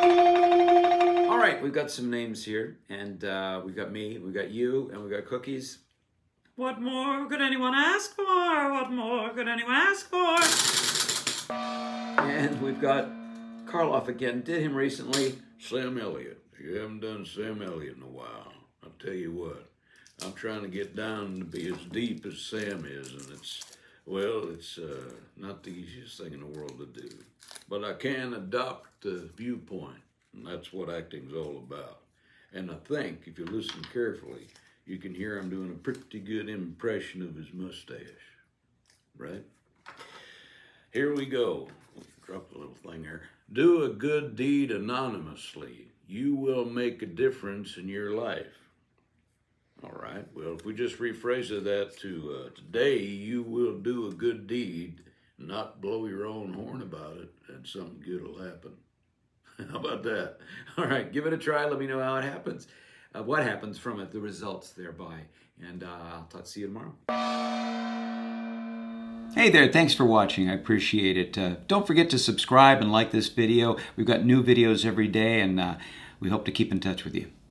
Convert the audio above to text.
All right, we've got some names here, and we've got me, we've got you, and we've got Cookies. What more could anyone ask for? What more could anyone ask for? And we've got Karloff again. Did him recently. Sam Elliot. You haven't done Sam Elliot in a while. I'll tell you what. I'm trying to get down to be as deep as Sam is, and it's not the easiest thing in the world to do. But I can adopt the viewpoint, and that's what acting's all about. And I think, if you listen carefully, you can hear I'm doing a pretty good impression of his mustache, right? Here we go. Drop a little thing there. Do a good deed anonymously. You will make a difference in your life. All right, well, if we just rephrase that to today, you will do a good deed, not blow your own horn about it, and something good will happen. How about that? All right, give it a try. Let me know how it happens. What happens from it, the results thereby. And I'll see you tomorrow. Hey there, thanks for watching. I appreciate it. Don't forget to subscribe and like this video. We've got new videos every day, and we hope to keep in touch with you.